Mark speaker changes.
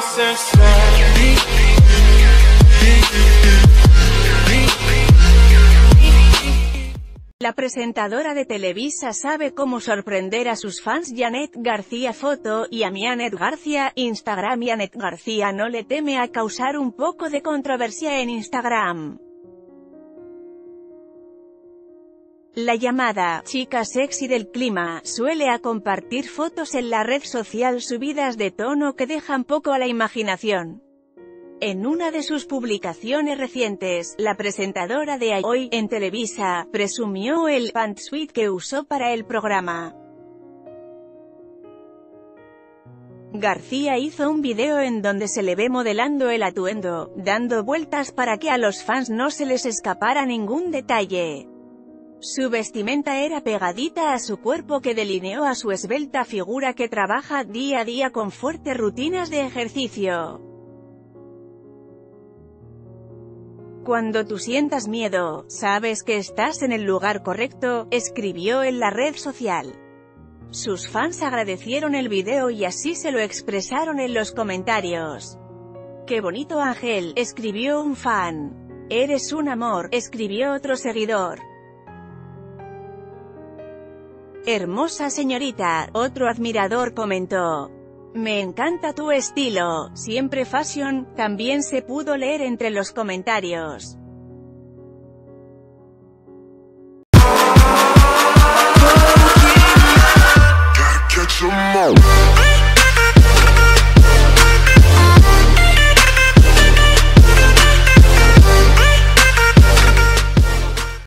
Speaker 1: La presentadora de Televisa sabe cómo sorprender a sus fans. Janet García foto, y a Janet García, Instagram. Janet García no le teme a causar un poco de controversia en Instagram. La llamada chica sexy del clima suele a compartir fotos en la red social subidas de tono que dejan poco a la imaginación. En una de sus publicaciones recientes, la presentadora de Hoy en Televisa presumió el pantsuit que usó para el programa. García hizo un video en donde se le ve modelando el atuendo, dando vueltas para que a los fans no se les escapara ningún detalle. Su vestimenta era pegadita a su cuerpo, que delineó a su esbelta figura que trabaja día a día con fuertes rutinas de ejercicio. Cuando tú sientas miedo, sabes que estás en el lugar correcto, escribió en la red social. Sus fans agradecieron el video y así se lo expresaron en los comentarios. «Qué bonito Ángel», escribió un fan. «Eres un amor», escribió otro seguidor. «Hermosa señorita», otro admirador comentó. «Me encanta tu estilo, siempre fashion», también se pudo leer entre los comentarios.